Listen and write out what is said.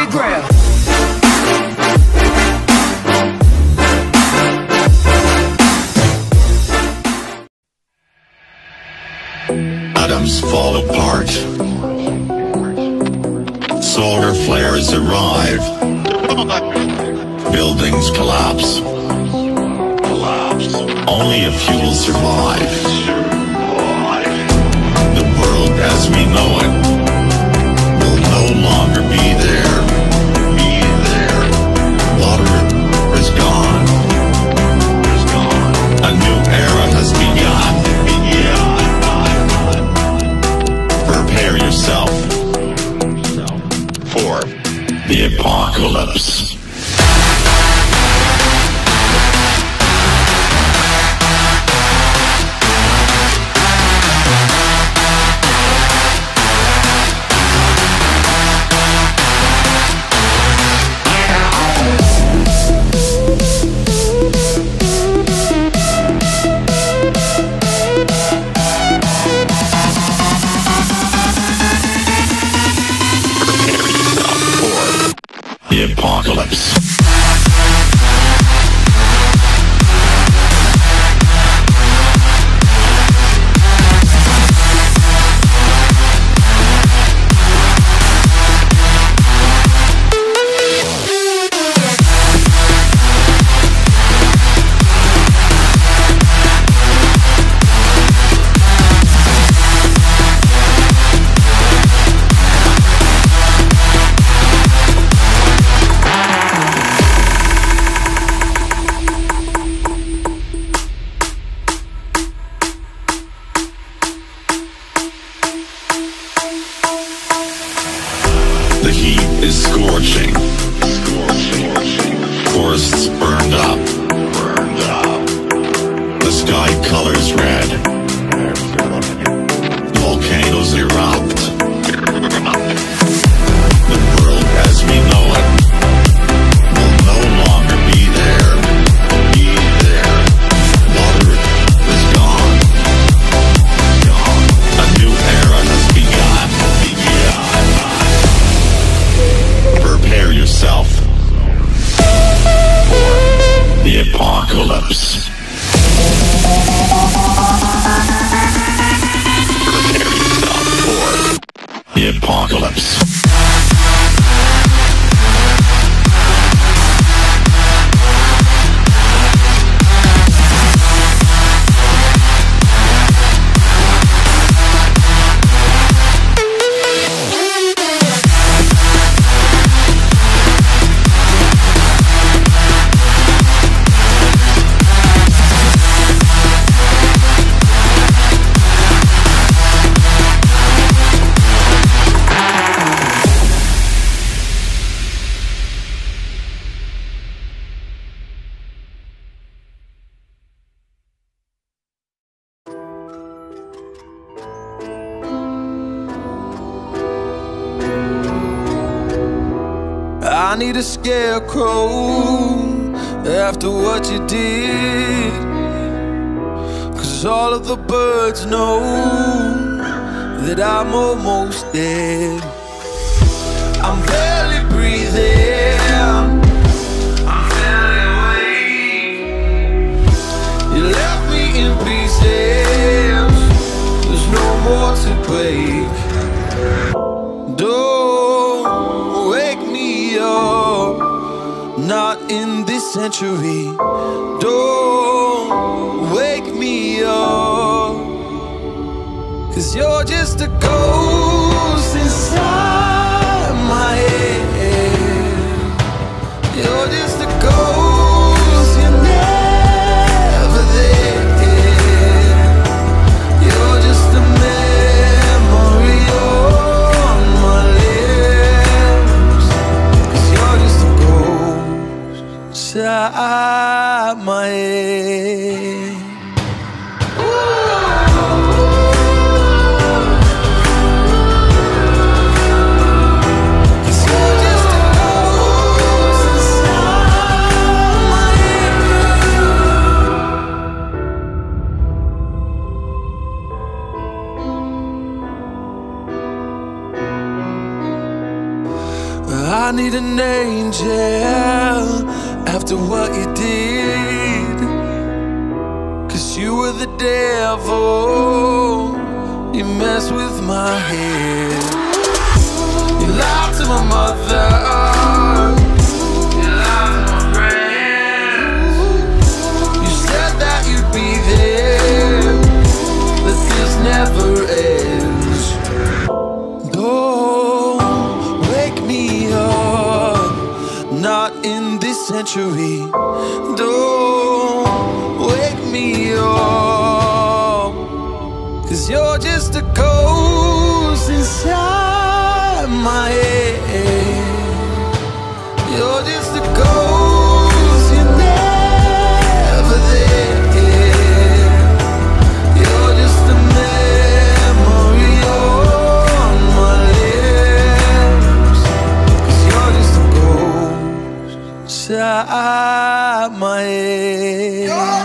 ground. Atoms fall apart. Solar flares arrive. Buildings collapse. Only a few will survive. The world as we know it will no longer be there. Water is gone. A new era has begun. Prepare yourself for the apocalypse. Apocalypse. The heat is scorching. Forests burned up. The sky colors red. Volcanoes erupt. The world as we know it will no longer be there. Water is gone. A new era has begun. Prepare yourself for the apocalypse. Prepare yourself for the apocalypse. I need a scarecrow after what you did, 'cause all of the birds know that I'm almost dead. I'm barely breathing, I'm barely awake. You left me in pieces, there's no more to break. Don't wake me up, not in this century. Don't wake me up, 'cause you're just a ghost inside my head. You're just a ghost, you're never there. You're just a memory on my lips, 'cause you're just a ghost inside my head. I need an angel after what you did. 'Cause you were the devil, you mess with my head. You lied to my mother, you lied to my friends. You said that you'd be there, but this never ends. Don't wake me up, not in this century. Don't wake me up, 'cause you're just a ghost inside my head. You're just a ghost, you're never there. You're just a memory on my lips, 'cause you're just a ghost inside my head.